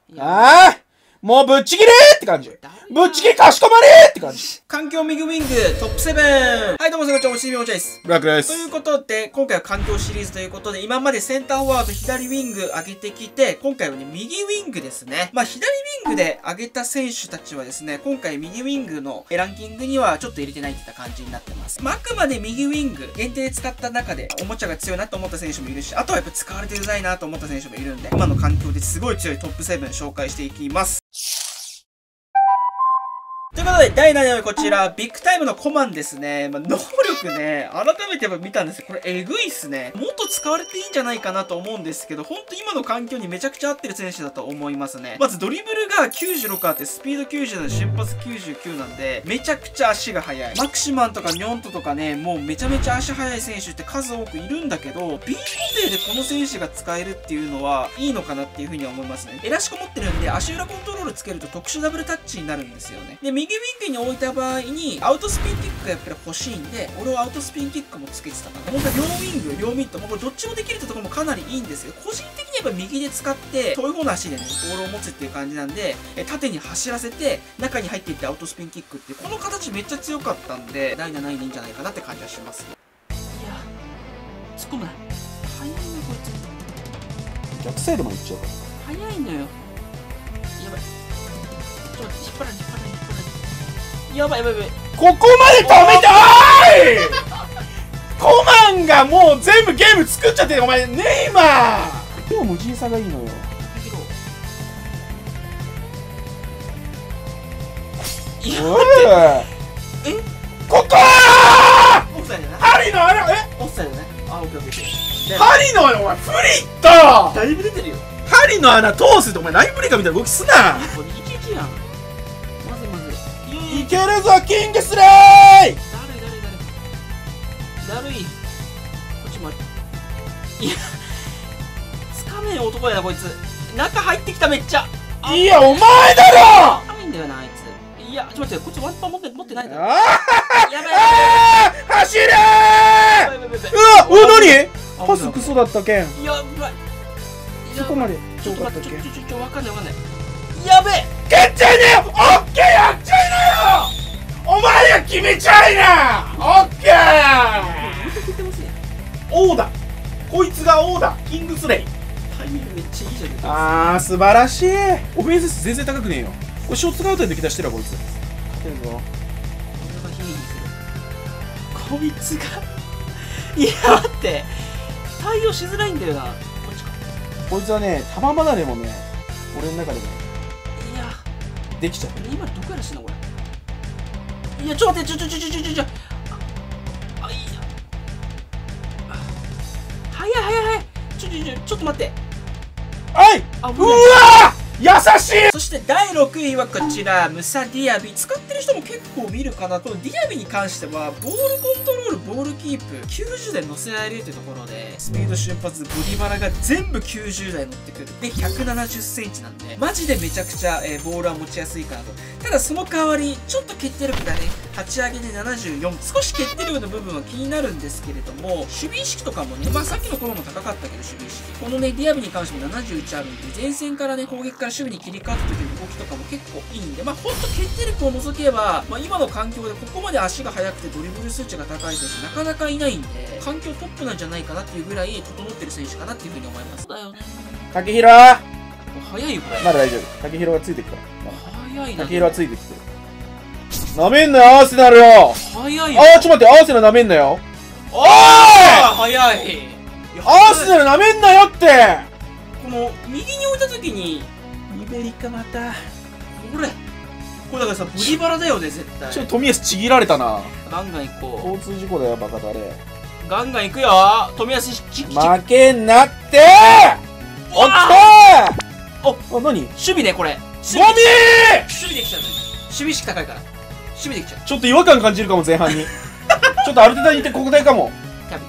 ああもうぶっちぎれーって感じ。ぶっちぎりかしこまれーって感じ。 環境右ウィングトップ7。はい、どうも、こんにちは、おしみおちゃいです。 ブラックです。 ということで、今回は環境シリーズということで、今までセンターフォワード、左ウィング上げてきて、今回はね、右ウィングですね。まあ、左ウィングで上げた選手たちはですね、今回右ウィングのランキングにはちょっと入れてないっていった感じになってます。まあ、あくまで右ウィング限定で使った中で、おもちゃが強いなと思った選手もいるし、あとはやっぱ使われてうざいなと思った選手もいるんで、今の環境ですごい強いトップ7紹介していきます。ということで、第7位はこちら、ビッグタイムのコマンですね。まあ、能力ね、改めて見たんですけど、これえぐいっすね。もっと使われていいんじゃないかなと思うんですけど、ほんと今の環境にめちゃくちゃ合ってる選手だと思いますね。まずドリブルが96あって、スピード90で瞬発99なんで、めちゃくちゃ足が速い。マクシマンとかニョントとかね、もうめちゃめちゃ足速い選手って数多くいるんだけど、B 固定でこの選手が使えるっていうのはいいのかなっていうふうに思いますね。エラシコ持ってるんで、足裏コントロールつけると特殊ダブルタッチになるんですよね。で、右ウィングに置いた場合にアウトスピンキックがやっぱり欲しいんで、俺はアウトスピンキックもつけてたから、本当は両ウィング両ミットもうこれどっちもできるってところもかなりいいんですよ。個人的にやっぱ右で使って遠い方の足でねボールを持つっていう感じなんで、縦に走らせて中に入っていってアウトスピンキックっていうこの形めっちゃ強かったんで、第7位でいいんじゃないかなって感じはします。いや突っ込むな、早いのこいつ。 逆サイドまで行っちゃうから早いのよ。やばい、ちょっと引っ張らないやばいやばいやばい。 ここまで止めておいコマンがもう全部ゲーム作っちゃってる。お前ネイマーでも無人さがいいのよ。 いやえここオフサイドね。 ハリのあれオフサイドね。あ、オッケーオッケー。 ハリのお前フリットだいぶ出てるよ。 ハリの穴通すってお前ライブリカみたいな動きすな。 これイケイケやん。まずいまずい。 いけるぞキングスレイ。 だるい。こっちもある。いやつかめん男やなこいつ。中入ってきためっちゃ。 いやお前だろ。 甘いんだよなあいつ。いやちょっと待って、こっちワンパン持ってないだろ。 あやばい走れー。うわ何パスクソだったけん。 やばい。 そこまでちょっと待って、ちょわかんないやべえ。 蹴っちゃいなよ。オッケーやっちゃいなよ。お前が決めちゃいな。オッケー。王だ。こいつが王だ。キングスレイ。 タイミングめっちゃいいじゃん。 あー素晴らしい。オフェンス全然高くねえよ。これショートガウトで抜き出してるわこいつ。勝てるぞ。 これがヒーリーする。こいつがいや待って対応しづらいんだよな。こっちか。 こいつはね玉離れもね俺の中でもいやできちゃってる。 今どこやらしいなこれ。いやちょっと待ってあいや早いちょっと待って。 はい。 あ、 うわ優しい。 そして第6位はこちらムサディアビ。使ってる人も結構見るかな。このディアビに関してはボールコントロールボールキープ90台乗せられるというところで、スピード瞬発ボディバラが全部90台乗ってくるで170センチなんでマジでめちゃくちゃボールは持ちやすいかなと。ただその代わりちょっと決定力がね立ち上げで74、少し決定力の部分は気になるんですけれども、守備意識とかもね、まあさっきの頃も高かったけど守備意識、このねディアビに関しても71あるんで、前線からね攻撃から守備に切り替わった時の動きとかも結構いいんで、まあほんと決定力を除けば、まあ、今の環境でここまで足が速くてドリブル数値が高い選手なかなかいないんで、環境トップなんじゃないかなっていうぐらい整ってる選手かなっていうふうに思います。そうだよね。 竹広早いよこれ。 まだ大丈夫。竹広がついてくから。 早いな。 竹広はついてきてる。なめんなよアーセナルよ。 早いよ。 あーちょっと待って、アーセナルなめんなよ。おーい早い。 アーセナルなめんなよって。 この右に置いた時にリベリカまたこれだからさブリバラだよね絶対。 ちょっと富安ちぎられたな。 ガンガン行こ交通事故だよバカだれ。 ガンガン行くよ富安。 負けんなってー。おっとー。あ、何守備ねこれ。 ゴミー。守備できちゃう。守備意識高いから守備できちゃう。 ちょっと違和感感じるかも前半にちょっとアルテタにいて国体かも。 キャビ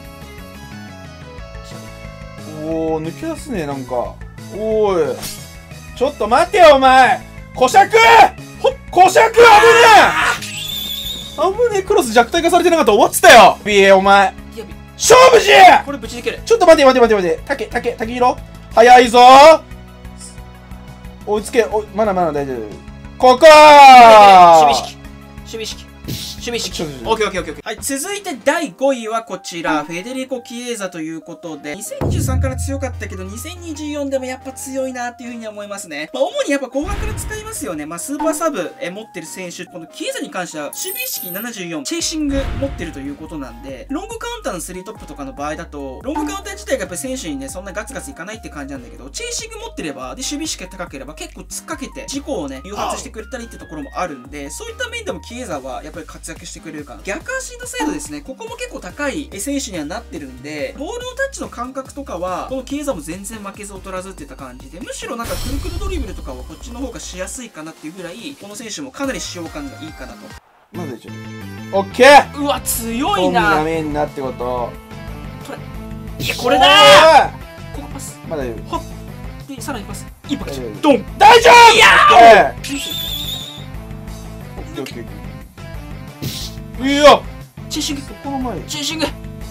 おお抜け出すねなんか。おーいちょっと待てよお前。小尺小尺危ねえ危ねえ。クロス弱体化されてなかったら終わってたよ。BA お前勝負し。 これぶち抜ける。 ちょっと待て。竹広早いぞー。 追いつけ。まだまだ大丈夫。ここ守備式。守備式。オッケーオッケーオッケー。はい、続いて第5位はこちら、フェデリコ・キエーザということで、2023から強かったけど、2024でもやっぱ強いなっていうふうに思いますね。まあ、主にやっぱ後半から使いますよね。まあ、スーパーサブ持ってる選手、このキエーザに関しては、守備意識74、チェイシング持ってるということなんで、ロングカウンターの3トップとかの場合だと、ロングカウンター自体がやっぱり選手にね、そんなガツガツいかないって感じなんだけど、チェイシング持ってれば、で、守備意識が高ければ、結構突っかけて、事故をね、誘発してくれたりってところもあるんで、そういった面でもキエーザはやっぱり活躍してくれるかな。逆足の精度ですね。ここも結構高い選手にはなってるんで、ボールのタッチの感覚とかは、このキエーザも全然負けず劣らずっていった感じで、むしろなんかくるくるドリブルとかはこっちの方がしやすいかなっていうぐらい、この選手もかなり使用感がいいかなと。 まだちょっと。オッケー。 うわ、強いトミがな。 メインなってこと。 いや、これだー。ここパス。 まだいる。 はっ。で、さらにパス。インパクト。 ドン。大丈夫。 いやー。オッケーオッケー。いいよ。 チェイシング。 この前。 チェイシング。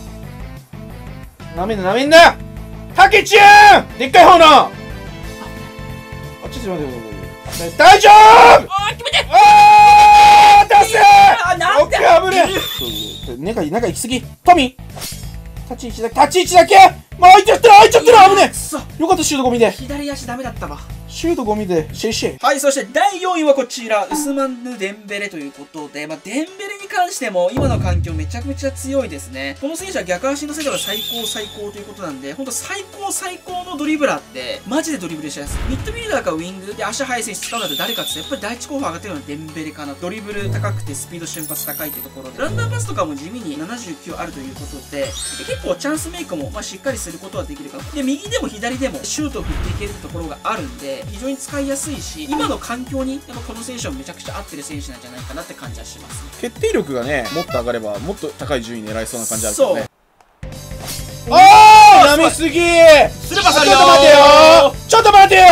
なめんな。タケチューン。でっかい方の。あ、ちょっと待って。大丈夫。 あー、決めて。 あー、出せあ、なんで。 オッケー、危ねえ。中行き過ぎ。トミ立ち位置だけ。もう開いちゃってる、危ねえ。よかった、シュートゴミで。 左足ダメだったわ。 シュートゴミでシェイシェイ。 はい、そして第4位はこちら、ウスマンヌ・デンベレということで、まあ、デンベレに関しても今の環境めちゃくちゃ強いですね。この選手は逆足の精度が最高ということなんで、ほんと最高のドリブラーって、マジでドリブルしやすい。ミッドフィルダーかウィングで足速い選手使うなら誰かってやっぱり第一候補上がってるのはデンベレかな。ドリブル高くてスピード瞬発高いってところで、ランナーパスとかも地味に79あるということで、結構チャンスメイクも、まあ、しっかりすることはできるかな。で、右でも左でもシュートを振っていけるところがあるんで、非常に使いやすいし、今の環境にやっぱこの選手はめちゃくちゃ合ってる選手なんじゃないかなって感じはしますね。 決定力がね、もっと上がればもっと高い順位狙いそうな感じあるけそう。 どね。あー、舐めすぎー。 スルーパスあるよー。 ちょっと待てよー。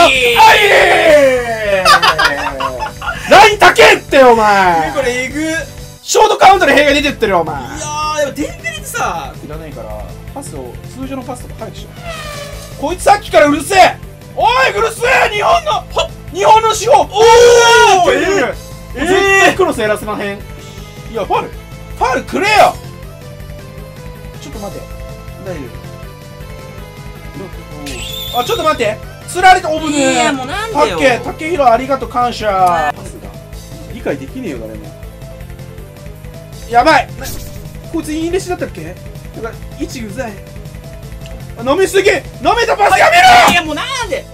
ライン高えってお前。 これエグ。 ショートカウントで弊害出てってるよお前。 いやー、でもデンベレってさ、 いらないからパスを通常のパスとか早くしよう。こいつさっきからうるせえ。おいうるせえ。日本の司法。おお、絶対クロスやらせまへん。いや、ファウルくれよ。ちょっと待て。大丈夫。あ、ちょっと待って。つられて、おぶねえ。 いや、もうなんでよ。 竹広ありがとう、感謝。理解できねえよ、誰も。やばい。こいつインレシだったっけ。だから位置うざい。飲みすぎ。飲めたパスやめろ。 いや、もうなんで。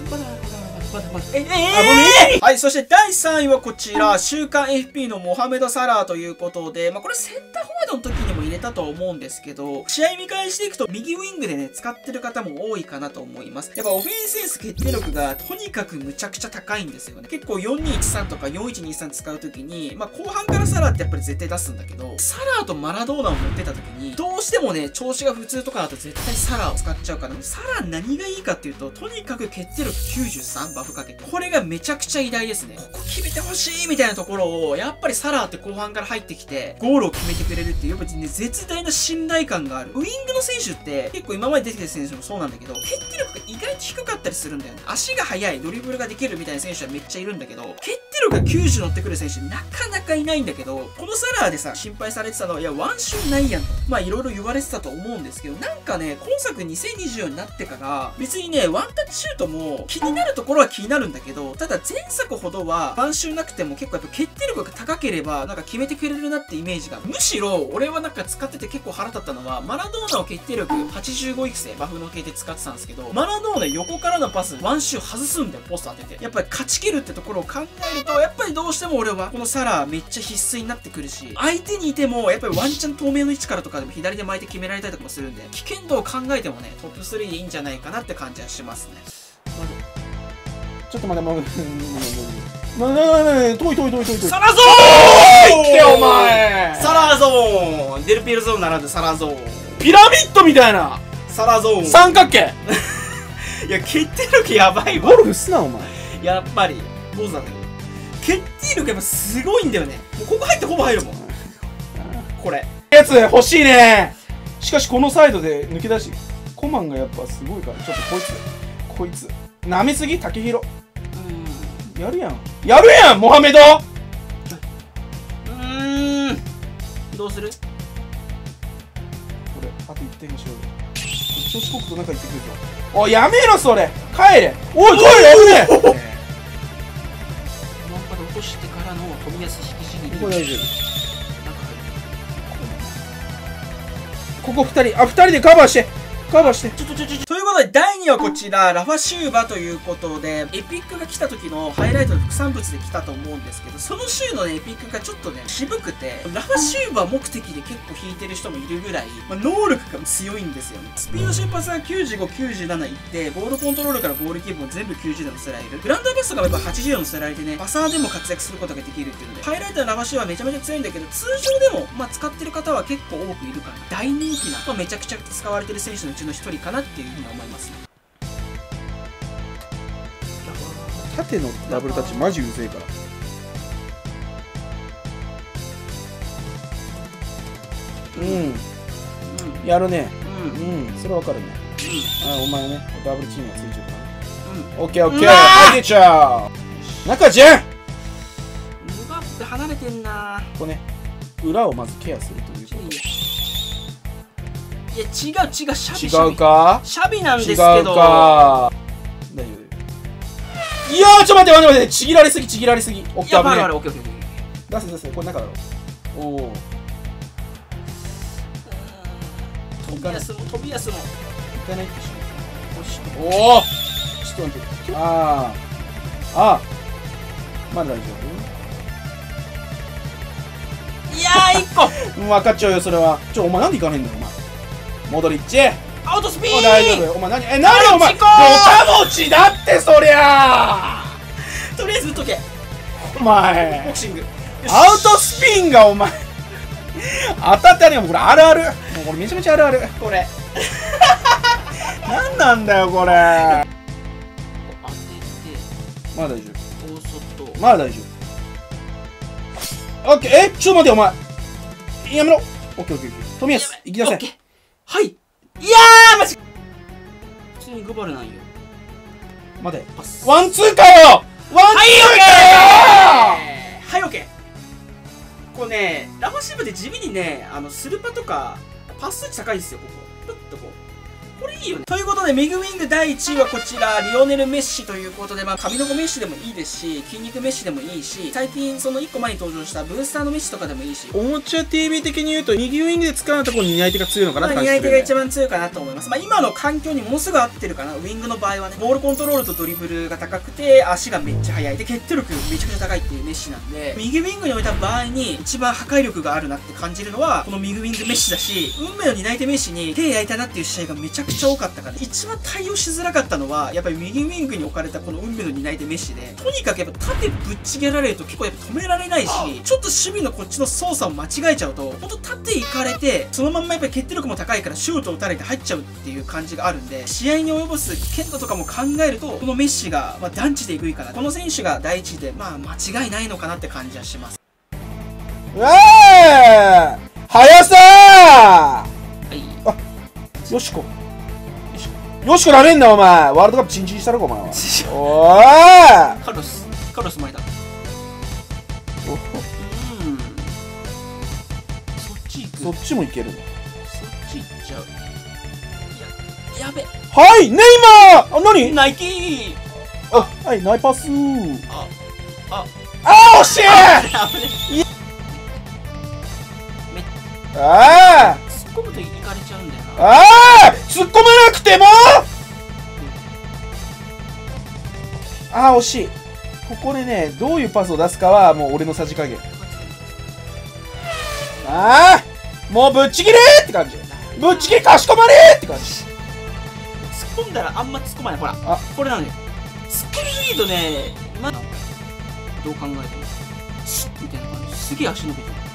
はい、そして第3位はこちら、週刊 FP のモハメド・サラーということで、まあこれセンターフォワードの時にも入れたと思うんですけど、試合見返していくと右ウィングでね、使ってる方も多いかなと思います。やっぱオフェンスセンス決定力がとにかくむちゃくちゃ高いんですよね。結構4213とか4123使う時に、まあ後半からサラーってやっぱり絶対出すんだけど、サラーとマラドーナを持ってた時に、どうしてもね、調子が普通とかだと絶対サラーを使っちゃうから、サラー何がいいかっていうと、とにかく決定力93、バフかけて。これがめちゃくちゃ偉大ですね。ここ決めてほしいみたいなところを、やっぱりサラーって後半から入ってきて、ゴールを決めてくれるっていう、やっぱりね、絶大な信頼感がある。ウィングの選手って、結構今まで出てきた選手もそうなんだけど、決定力が意外と低かったりするんだよね。足が速い、ドリブルができるみたいな選手はめっちゃいるんだけど、決定力が90乗ってくる選手なかなかいないんだけど、このサラーでさ、心配されてたのは、いや、ワンシューないやんと。まあ、いろいろ言われてたと思うんですけど、なんかね、今作2024になってから、別にね、ワンタッチシュートも気になるところは気になるんだけど、ただ前作ほどはワンシューなくても結構やっぱ決定力が高ければなんか決めてくれるなってイメージが、むしろ俺はなんか使ってて結構腹立ったのは、マラドーナを決定力85育成バフの系で使ってたんですけど、マラドーナ横からのパスワンシュー外すんだよ、ポスト当てて。やっぱり勝ち切るってところを考えると、やっぱりどうしても俺はこのサラーめっちゃ必須になってくるし、相手にいてもやっぱりワンチャン透明の位置からとかでも左で巻いて決められたりとかもするんで、危険度を考えてもね、トップ3でいいんじゃないかなって感じはしますね。 ちょっと待って、遠い。 サラゾーンってお前。 サラゾーンデルピエロゾーンならぬサラゾーン。 ピラミッドみたいなサラゾーン三角形。 いや、決定力やばいわ。 ゴルフすなお前。 やっぱり坊主なんだけど、決定力やっぱすごいんだよね。もうここ入ってほぼ入るもん。これやつ欲しいね。しかしこのサイドで抜け出しコマンがやっぱすごいから、ちょっとこいつ舐めすぎ。竹広やるやん。やるやん、モハメド。 どうする？ これ、あと1点にしようよ。調子こくと中行ってくるぞ。おい、やめろ、それ。帰れ。おい、帰れ、危ねえ。 ワンパで落としてからの飛びやす引きちぎり。 ここ大丈夫。 中入る。 ここ2人。あ、2人でカバーして。カバーして。 ということで、第2話こちら、ラファシューバということで、エピックが来た時のハイライトの副産物で来たと思うんですけど、その週のね、エピックがちょっとね、渋くて、ラファシューバ目的で結構引いてる人もいるぐらい、能力が強いんですよね。スピード瞬発が95、97いって、ボールコントロールからボールキープも全部90度乗せられる。グランドバストがやっぱ80度乗せられてね、パサーでも活躍することができるっていうので、ハイライトのラファシューバめちゃめちゃ強いんだけど、通常でも、使ってる方は結構多くいるから、大人気な、めちゃくちゃ使われてる選手のうちの一人かなっていうふうに思いますね。 縦のダブルタッチマジうぜえから。やるね。それわかるね。あ、お前ね、ダブルチームがついちゃうから。オッケーオッケー、あげちゃう。中じゃん。 ムバって離れてんな。 ここね、裏をまずケアするということ。 いや、違う、シャビ。 違うか？ シャビなんですけど。 違うか。大丈夫。いやー、ちょっと待って。ちぎられすぎ。オッケー、危ねえ。 オッケー。 出せ。これ中だろ。おお。 飛びやすも。 いかないってしょ。おお。ちょっと待って。まだ大丈夫？いやー、1個。 分かっちゃうよ、それは。お前なんで行かねえんだよ、お前。モドリッチ。 アウトスピード。 大丈夫。お前何お前。ボタ持ちだってそりゃー。 とりあえず打っとけ。 お前。 ボクシング。 アウトスピンがお前。当たってあるよ、これあるある。もうこれめちゃめちゃあるある。これ。何なんだよこれ。 当てて。 まだ大丈夫。 まだ大丈夫。オッケー。ちょっと待ってよお前。やめろ。オッケー。冨安行きなさい。 はい。いやー、マジ。普通にグバルなんよ。 待て。ワンツーかよ。 はい、オッケー。これね、ラファシーブで地味にね、スルパとかパス数値高いんですよ、ここ。ちょっとこれいいよね。ということで、ミグウィング第1位はこちら、リオネル・メッシということで、髪の子メッシでもいいですし、筋肉メッシでもいいし、最近その1個前に登場したブースターのメッシとかでもいいし、 おもちゃ TV 的に言うと、右ウィングで使うところに担い手が強いのかなって感じですね。 担い手が一番強いかなと思います。今の環境にものすごい合ってるかな。ウィングの場合はね、ボールコントロールとドリブルが高くて、足がめっちゃ速い。で、決定力めちゃくちゃ高いっていうメッシなんで、右ウィングに置いた場合に一番破壊力があるなって感じるのは、この右ウィングメッシだし、運命の担い手メッシに手焼いたなっていう試合がめちゃくちゃ多かったから、一番対応しづらかったのは、やっぱり右ウィングに置かれたこの運命の担い手メッシで、とにかくやっぱ縦ぶっちぎられると結構やっぱ止められないし、ちょっと守備のこっちの操作を間違えちゃうと、ほんと縦行かれて、そのまんまやっぱり決定力も高いからシュートを打たれて入っちゃうっていう感じがあるんで、試合に及ぼす危険度とかも考えると、このメッシが、団地でえぐいかな。この選手が第一位で、間違いないのかなって感じはします。 速さはい。 よしこなめんなお前。ワールドカップチンチンしたろかお前は。おーい。 カルロス前だ。 そっちもいけるの。 そっち行っちゃう。やべ。 はい、ネイマー。何？ ナイキー。 はい、ナイパス。惜しい。突っ込むといかれちゃうんだよな。 突っ込まなくても。惜しい。ここでね、どういうパスを出すかはもう俺のさじ加減。もうぶっちぎれって感じ。ぶっちぎりかしこまれって感じ。 突っ込んだらあんま突っ込まない。ほら、これなのよ。突っ込みすぎるとね、どう考えてもシッみたいな感じ。すげえ足伸びてる。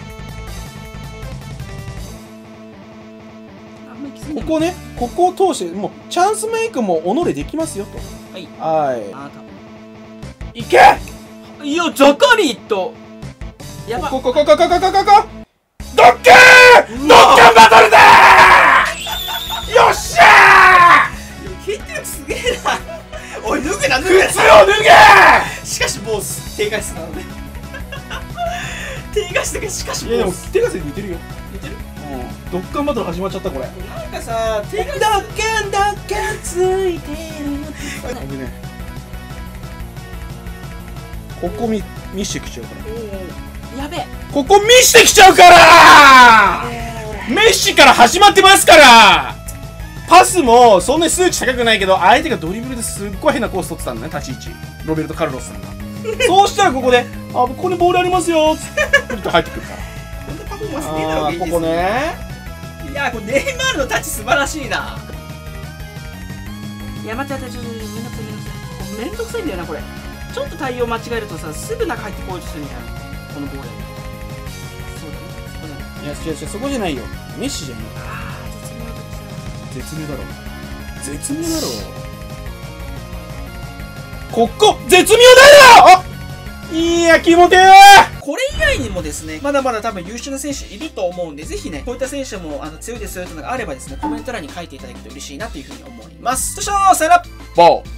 ここね、ここを通してもうチャンスメイクも己できますよと。いけ。 いや、ザカリーとやば。 ドッカンバトルだー。よっしゃー。決定力すげえな。おい、脱げ。 靴を脱げ。 しかしもう手返しなので手返しだけしかしいやでも手がせ似てるよ。 似てる。 ドッカンバトル始まっちゃったこれ。 なんかさ、手がドッカンついてる。危ねえ。ここ見してきちゃうから。 やべえ。 ここ見してきちゃうからメッシから始まってますから。パスもそんなに数値高くないけど、相手がドリブルですっごい変なコース取ってたんだね、立ち位置。ロベルト・カルロスさんがそうしたらここで「あ、ここにボールありますよ」っつってプリッと入ってくるから。 こんなパフォーマンス出た方がいいですね。 ここね。 いや、これネイマールのタッチ素晴らしいな。いや、待って、ちょっとめんどくさいめんどくさいんだよな、これ。ちょっと対応間違えるとさ、すぐ中入ってこようとするんじゃん、このボール。そうだね、そこだね。 いや、違う、そこじゃないよ。メッシじゃん。 ああ、 絶妙だろ。絶妙だろ。ここ絶妙だよ。あ、いや、気持ちいい。 これ以外にもですね、まだまだ多分優秀な選手いると思うんで、ぜひね、こういった選手も強いですよというのがあればですね、コメント欄に書いていただけると嬉しいなというふうに思います。そしたら、さよなら。 ボー。